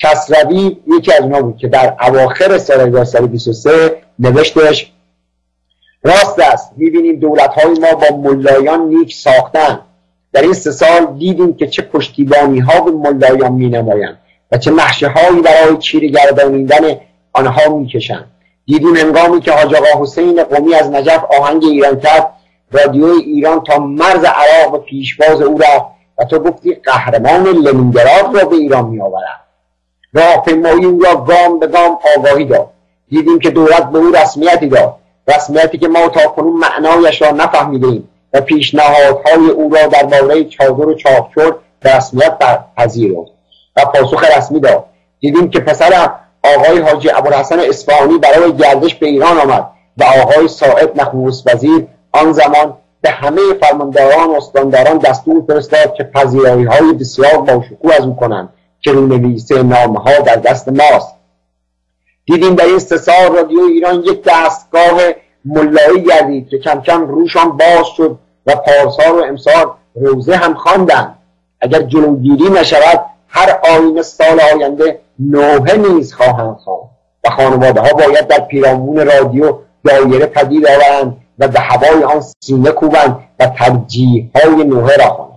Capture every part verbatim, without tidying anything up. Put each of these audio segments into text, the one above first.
کسروی یکی از اونها بود که در اواخر سال هزار و سیصد و بیست و سه نوشتش راست است میبینیم دولت‌های ما با ملایان نیک ساختن. در این سه سال دیدیم که چه پشتیبانی ها به ملایان مینمایند و چه نقشه هایی برای چیره گردانیدن آنها میکشند. دیدیم هنگامی که حاج آقا حسین قمی از نجف آهنگ ایران کرد، رادیوی ایران تا مرز عراق و پیشواز او رفت و تو گفتی قهرمان لنینگراد را به ایران میآورد. راهپیمایی او را گام به گام آگاهی داد. دیدیم که دولت به او رسمیتی داد، رسمیتی که ما تا کنون معنایش را نفهمیدیم و پیشنهادهای او را درباره چادر و چاقچور به رسمیت پذیرفت و پاسخ رسمی داد. دیدیم که پسر آقای حاجی ابوالحسن اصفهانی برای گردش به ایران آمد و آقای صاحب نخست وزیر آن زمان به همه فرمانداران و استانداران دستور فرستاد که پذیرایی‌های بسیار باشکوه از او کنند که رونویس نامه‌ها در دست ماست. دیدیم در این سه سال رادیو ایران یک دستگاه ملایی گردید که کم کم روشان باز شد و پارسال و امسال روزه هم خواندند. اگر جلوگیری نشود هر آینه سال آینده نوحه نیز خواهند خواند و خانواده ها باید در پیرامون رادیو دایره پدید آورند و به هوای آن سینه کوبند و ترجیح های نوحه را خوانند.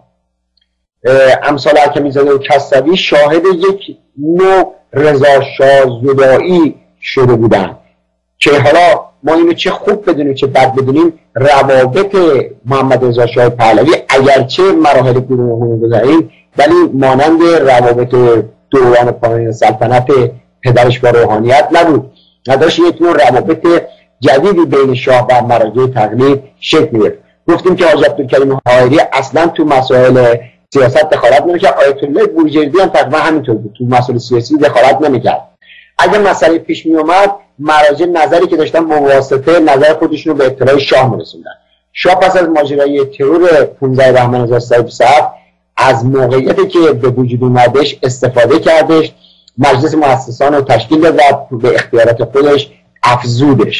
امثال حکیمی‌زاده و کسروی شاهد یک نوع رضاشاه زدایی شده بودند که حالا ما اینو چه خوب بدونیم چه بد بدونیم، روابط محمدرضاشاه پهلوی اگرچه مراحل گوناگون گذاریم ولی مانند روابط دوران پایان سلطنت پدرش با روحانیت نبود. نداشت یک نوع روابط جدیدی بین شاه و مراجع تقلید شکل گرفت. گفتیم که حاج عبدالکریم حائری اصلا تو مسائل سیاست دخالت نمی‌کرد. آیت الله بروجردی هم تقریبا همینطور بود، تو مسائل سیاسی دخالت نمی‌کرد. اگه مسئله پیش می اومد مراجع نظری که داشتن با واسطه نظر خودشون رو به اطلاع شاه می‌رسوندن. شاه پس از ماجرای ترور پانزده بهمن هزار و سیصد و بیست و هفت از موقعیتی که به وجود اومدش استفاده کردش، مجلس مؤسسان رو تشکیل داد و به اختیارات خودش افزودش.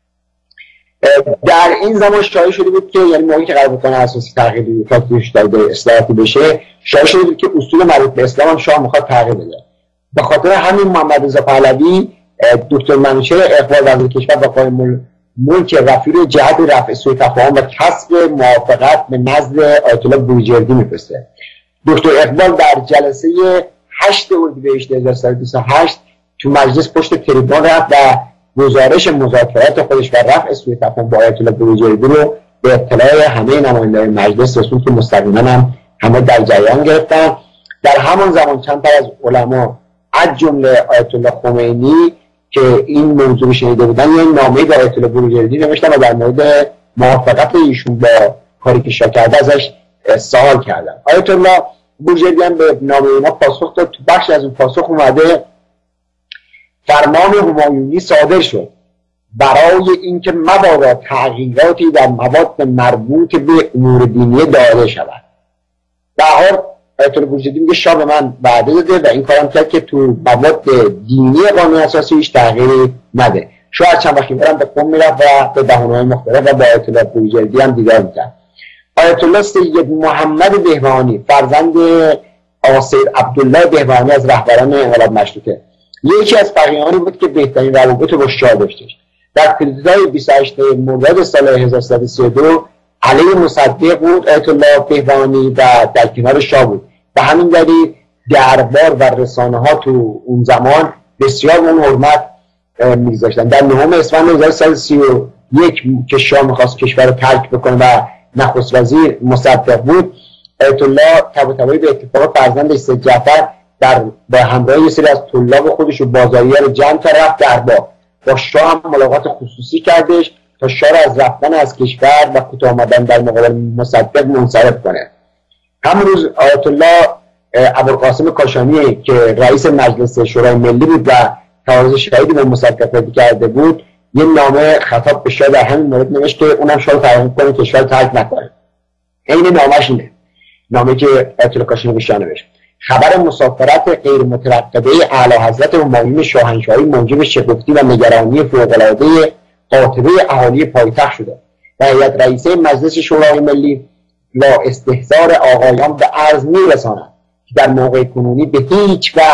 در این زمان شایع شده بود که یعنی موقعی که قرار بود قانون اساسی تغییر توش داده اصلاحاتی بشه، شایع شده بود که اصول مربوط به اسلام هم شاه می‌خواد تغییر بده. به خاطر همین محمدرضا پهلوی دکتر منوچهر اقبال وزیر کشور و قائم ملک رفیع جهت رفع سوء تفاهم و کسب موافقت به نزد آیت الله بروجردی میفرسته. دکتر اقبال در جلسه هشت اردیبهشت هزار و سیصد و بیست و هشت تو مجلس پشت تریبون رفت و گزارش مذاکرات خودش و رفع سوء تفاهم با آیت الله بروجردی رو به اطلاع همه نمایندگان مجلس رسوند که مستقیما هم همه در جریان گرفتن. در همان زمان چند تا از علما از جمله آیت الله خمینی که این موضوع شنیده بودن یه نامه‌ای به آیت الله بروجردی نوشتن و در مورد موافقت ایشون با کاری که شاه کرده ازش سوال کردن. آیت الله بروجردی هم به نامه اینا پاسخ داد. تو بخش از اون پاسخ اومده فرمان همایونی صادر شد برای اینکه مبادا تغییراتی در مواد مربوط به امور دینی داده شود. در حال آیت الله بروجردی میگه شاه به من وعده داده و این کارم کرد که تو مواد دینی قانون اساسی هیچ تغییری نده. شاه هر چند وقتی برم به قم میرفت و به بهانه‌های مختلف و با آیت الله بروجردی هم دیدار میکرد. آیت الله سید محمد بهبهانی فرزند آقا سید عبدالله بهبهانی از رهبران انقلاب مشروطه یکی از فقیهانی بود که بهترین روابط با شاه داشتش. در کودتای بیست و هشت مرداد سال هزار و سیصد و سی و دو علیه مصدق بود آیت الله بهبهانی و در کنار شاه بود. به همین دلیل دربار و رسانه ها تو اون زمان بسیار اون حرمت می‌گذاشتن. در نهم اسفند هزار و سیصد و سی و یک که شاه می‌خواست کشور رو ترک بکنه و نخست وزیر مصدق بود، آیت الله طباطبایی به اتفاق فرزندش سید جعفر در با همراه یه سری از طلاب خودش و بازاری‌ها رو جمع کرد رفت دربار. با شاه هم ملاقات خصوصی کردش تا شاه را از رفتن از کشور و کوتاه آمدن در مقابل مصدق منصرف کنه. همون روز آیت الله ابوالقاسم کاشانی که رئیس مجلس شورای ملی بود و تعارض شدیدی با مصدق پیدا کرده بود، یه نامه خطاب به شاه در همین مورد نوشت که اونم شاه رو ترغیب کنه کشور ترک نکنه. این نامه‌اش اینه، نامه که آیت الله کاشانی به شاه نوشت. خبر مسافرت غیر مترقبه اعلی حضرت همایون شاهنشاهی موجب شگفتی و نگرانی فوق‌العاده قاطبه اهالی پایتخت شده و هیئت رئیسه مجلس شورای ملی لا استحضار آقایان به عرض می‌رساند که در موقع کنونی به هیچ وجه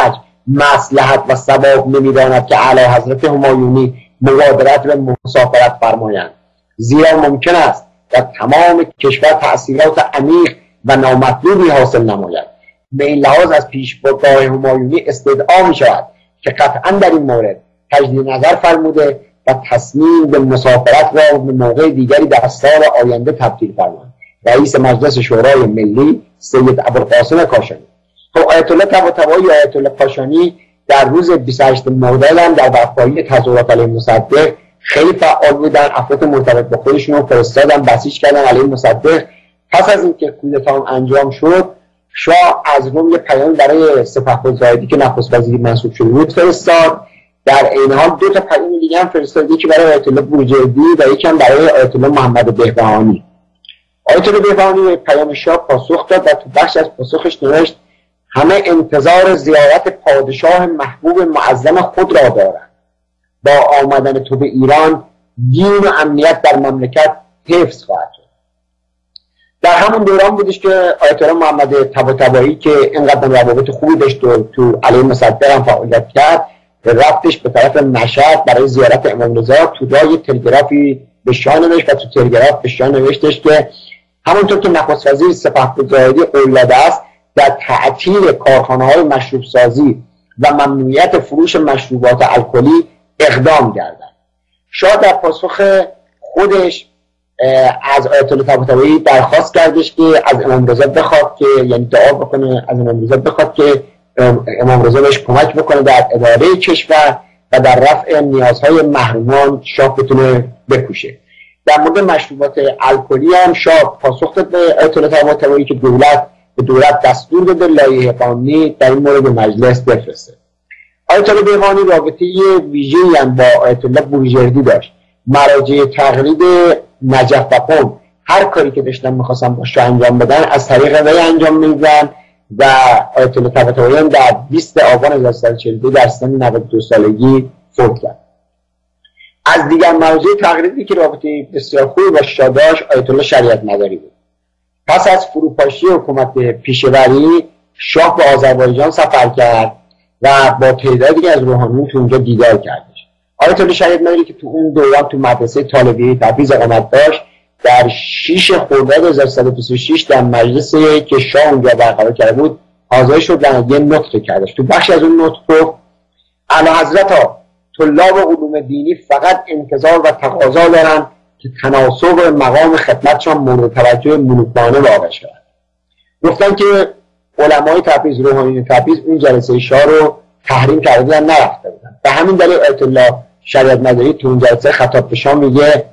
مصلحت و ثواب نمی‌داند که اعلی حضرت همایونی مبادرت به مسافرت فرمایند، زیرا ممکن است در تمام کشور تأثیرات عمیق و نامطلوبی حاصل نماید. به این لحاظ از پیشگاه همایونی استدعا می شود که قطعا در این مورد تجدید نظر فرموده و تصمیم به مسافرت را به موقع دیگری در سال آینده تبدیل فرمایند. رئیس مجلس شورای ملی سید ابوالقاسم کاشانی. خب آیت الله طباطبایی یا آیت الله کاشانی در روز بیست و هشتم مرداد هم در برپایی تظاهرات علیه مصدق خیلی فعال بودن، افراد مرتبط با خودشون رو فرستادن، بسیج کردن علیه مصدق. پس از اینکه کودتا انجام شد، شاه از روم یه پیام برای سپهبد که نخست وزیر منصوب شده بود فرستاد. در این حال دو تا پیام دیگه هم فرستاد، یکی برای آیت الله بروجردی و یکی هم برای آیت الله محمد بهبهانی. آیت الله بهبهانی به پیام شاه پاسخ داد و تو بخش از پاسخش نوشت همه انتظار زیارت پادشاه محبوب معظم خود را دارند. با آمدن تو به ایران دین و امنیت در مملکت حفظ خواهد شد. در همون دوران بودش که آیت الله محمد طباطبایی که اینقدر روابط خوبی داشت و تو علیه مصدق هم فعالیت کرد، رفتش به طرف مشهد برای زیارت امام رضا. تو راه تلگرافی به شاه نوشت و تو تلگراف به شاه نوشتش که همونطور که نخست وزیر سپهبد زاهدی قول داده است در تعطیل کارخانه‌های مشروب سازی و ممنوعیت فروش مشروبات الکلی اقدام کردند. شاه در پاسخ خودش از آیت الله طباطبایی درخواست کردش که از امام رضا بخواد که یعنی دعا بکنه از امام رضا بخواد که امام رضا بهش کمک بکنه در اداره کشور و در رفع نیازهای محرومان شاه بتونه بکوشه. در مورد مشروبات الکلی هم شاه پاسخ داد به آیت الله طباطبایی که دولت به دولت دستور داده لایحه قانونی در این مورد به مجلس بفرسته. آیت الله بهبهانی رابطه ویژه‌ای هم با آیت الله بروجردی داشت. مراجع تقلید نجف و قم هر کاری که داشتن می‌خواستن با شاه انجام بدن از طریق وی انجام می‌دادن و آیت الله طباطبایی هم در بیست آبان هزار و سیصد و چهل و دو در سن نود و دو سالگی فوت کرد. از دیگر مراجع تقلیدی که رابطه بسیار خوبی با شاه داشت آیت الله شریعت مداری بود. پس از فروپاشی حکومت پیشوری شاه به آذربایجان سفر کرد و با تعدادی از روحانیون تو اونجا دیدار کردش. آیت الله شریعت مداری که تو اون دوران تو مدرسه طالبی تبریز اقامت داشت در شش خرداد هزار و سیصد و بیست و شش در مجلسی که شاه اونجا برقرار کرده بود حاضر شد و یه نطق کردش. تو بخش از اون نطق گفت اعلی حضرت ها طلاب علوم دینی فقط انتظار و تقاضا دارند که تناسب مقام خدمتشان مورد توجه ملوکانه واقع شود. گفتن که علمای تبریز روحانیون تبریز اون جلسه شاه رو تحریم کرده بودن نرفته بودن. به همین دلیل آیت الله شریعت مداری تو اون جلسه خطاب به شاه میگه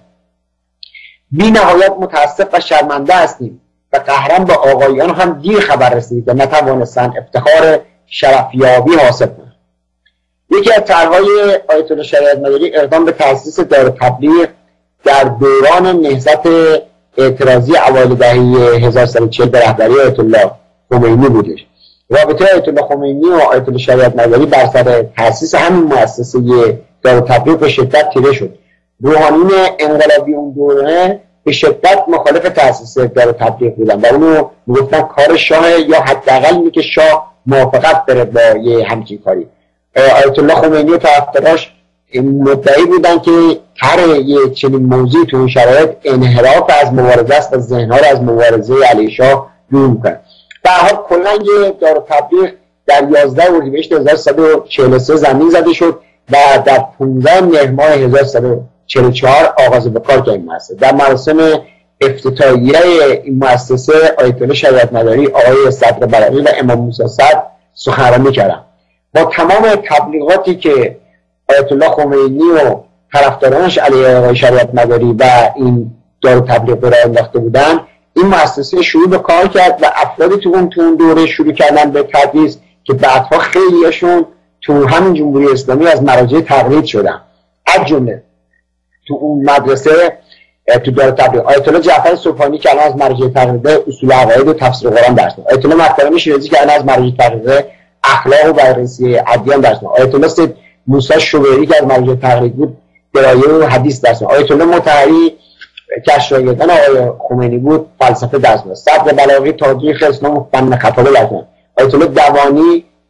بی نهایت متاسف و شرمنده هستیم و قهرن به آقایان هم دیر خبر رسید و نتوانستند افتخار شرفیابی حاصل کنند. یکی از طرح‌های آیت الله شریعت مداری اقدام به تأسیس دار تبلیغ در دوران نهضت اعتراضی اوایل دهه هزار و سیصد و چهل به رهبری آیت الله خمینی بودش. رابطه آیت الله خمینی و آیت الله شریعت مداری بر سر تأسیس همین مؤسسه دار تبلیغ به شدت تیره شد. روحانیون انقلابی اون دوره به شدت مخالف تأسیس دار تبلیغ بودن و اونو میگفتن کار شاه یا حداقل اینه که شاه موافقت بره با یه همچین کاری. آیت الله خمینی و طرفداراش مدعی بودن که هر یه چنین موضوعی تو این شرایط انحراف از مبارزه است و ذهن‌ها رو از مبارزه علیه شاه دور می‌کنه. در حال کلاً یه دار تبلیغ در یازده اردیبهشت هزار و سیصد و چهل و سه زمین زده شد و در پانزده مهر ماه هزار و سیصد و چهل و چهار آغاز به کار کرد مؤسسه. در مراسم افتتاحیه این مؤسسه آیت الله شریعت مداری، آقای صدر بلقی و امام موسی صدر سخنرانی کردند. با تمام تبلیغاتی که آیت الله خمینی و طرفدارانش علیه آقای شریعت مداری و این دار تبلیغ را انداخته بودن، این مؤسسه شروع به کار کرد و افرادی تو اون تو اون دوره شروع کردن به تدریس که بعدها خیلیشون تو همین جمهوری اسلامی از مراجع تقلید شدن. از جمله تو اون مدرسه تو دار تبلیغ آیت الله جعفر صبحانی که الان از مراجع تقلید اصول عقاید و تفسیر قرآن درس میده، آیت الله محترم شیرازی که الان از مراجع تقلید اخلاق و بررسی ادیان درس میده، آیت الله سید موسی شوبری که از مراجع تقلید بود درایه و حدیث درس میده، آیت الله مطهری که از شاگردان آقای خمینی بود فلسفه درس میده، صدر بلاغی تاریخ اسلام و فن خطابه درس میده، آیت الله دوانی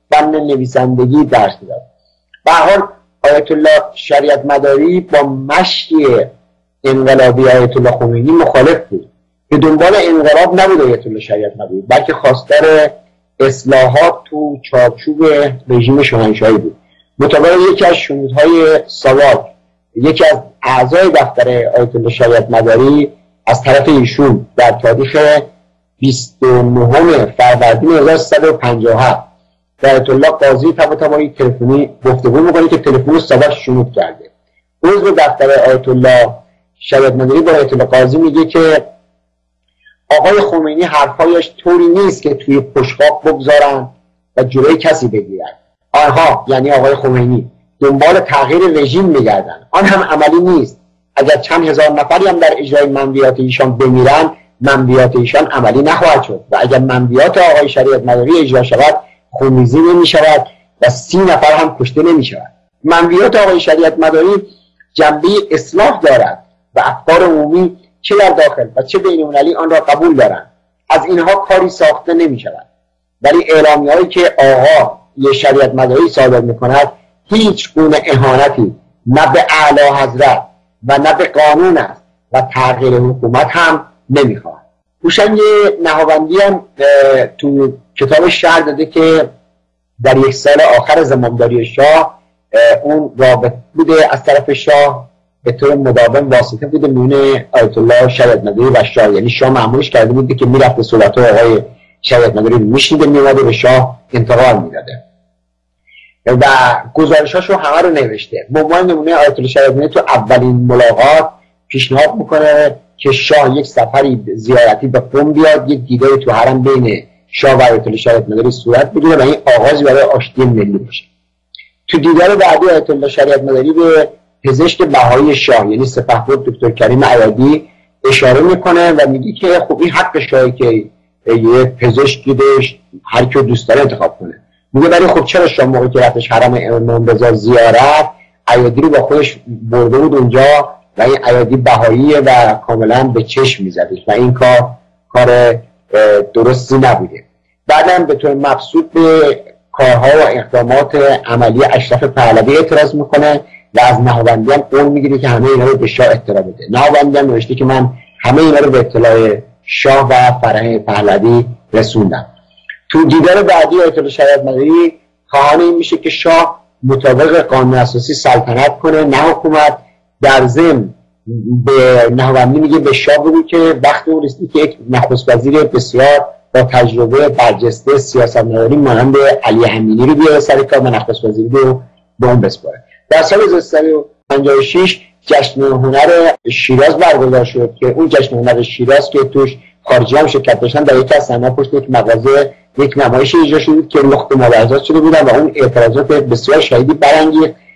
فن نویسندگی درس داد. به هر حال آیت الله شریعت مداری با مشی انقلابی آیت الله خمینی مخالف بود. به دنبال انقلاب نبود آیت الله شریعت مداری، بلکه خواستار اصلاحات تو چارچوب رژیم شاهنشاهی بود. مطابق یکی از شنودهای ساواک، یکی از اعضای دفتر آیت الله شریعت مداری از طرف ایشون در تاریخ بیست و نهم فروردین هزار و سیصد و پنجاه و هفت در آیت الله قاضی طباطبایی تلفنی گفتگو می‌کنه که تلفن ساواک شنود کرده. عضو دفتر آیت الله شریعت مداری با آیت الله قاضی میگه که آقای خمینی حرفایش طوری نیست که توی پشقاب بگذارن و جلوی کسی بگیرن. آنها یعنی آقای خمینی دنبال تغییر رژیم میگردن، آن هم عملی نیست. اگر چند هزار نفری هم در اجرای منویات ایشان بمیرن، منویات ایشان عملی نخواهد شد و اگر منویات آقای شریعت مداری اجرا شود خونریزی نمی شود و سی نفر هم کشته نمی شود. منویات آقای شریعت مداری جنبه اصلاح دارد و افکار عمومی چه در داخل و چه بین المللی آن را قبول دارند. از اینها کاری ساخته نمی شود. ولی اعلامی هایی که آقا یه شریعت مداری صادر می کند هیچ گونه اهانتی نه به اعلی حضرت و نه به قانون است و تغییر حکومت هم نمی خواهد. هوشنگ نهاوندی هم تو کتاب شرح داده که در یک سال آخر زمامداری شاه اون رابط بوده از طرف شاه به طور مداوم واسطه بوده میون آیت الله شریعت مداری و شاه، یعنی شاه معمولش کرده بوده که میرفته صحبت آقای شریعت مداری میشنیده میومده به شاه انتقال میداده و گزارشاشو همه رو نوشته. به عنوان نمونه آیت الله شریعت مداری تو اولین ملاقات پیشنهاد میکنه که شاه یک سفری زیارتی به قم بیاد، یک دیداری تو حرم بین شاه و آیت الله شریعت مداری صورت بگیره و این آغازی برای آشتی ملی باشه. تو دیدار بعدی آیت الله شریعت مداری به پزشک بهایی شاه یعنی سپهبد دکتر کریم ایادی اشاره میکنه و میگه که خب این حق شاهه که یه پزشکی داشت هر کی دوست داره انتخاب کنه. میگه ولی خب چرا شاه موقعی که رفتش حرم امام رضا زیارت ایادی رو با خودش برده بود اونجا و این ایادی بهاییه و کاملا به چشم میزدش و این کار کار درستی نبوده. بعدم به طور مبسوط به کارها و اقدامات عملی اشرف پهلوی اعتراض میکنه و از نهاوندی هم قول میگیره که همه اینا رو به شاه اطلاع بده. نهاوندی هم نوشته که من همه اینا رو به اطلاع شاه و فرهنگ پهلوی رسوندم. تو دیدار بعدی آیت الله شریعت مداری خواهان این میشه که شاه مطابق قانون اساسی سلطنت کنه نه حکومت. در ضمن به نهاوندی میگه به شاه بگو که وقت اون رسید که یک نخست وزیر بسیار با تجربه برجسته سیاستمداری مانند علی امینی رو بیاره سر کار و نخست وزیری رو به اون بسپاره. در سال هزار و سیصد و پنجاه و شش جشن هنر شیراز برگزار شد که اون جشن هنر شیراز که توش خارجی هم شرکت داشتن در یک از صحنه‌ها پشت یک مغازه یک نمایش اجرا شد که لخت مادرزاد شده بودن و اون اعتراضات بسیار شدیدی برانگیخت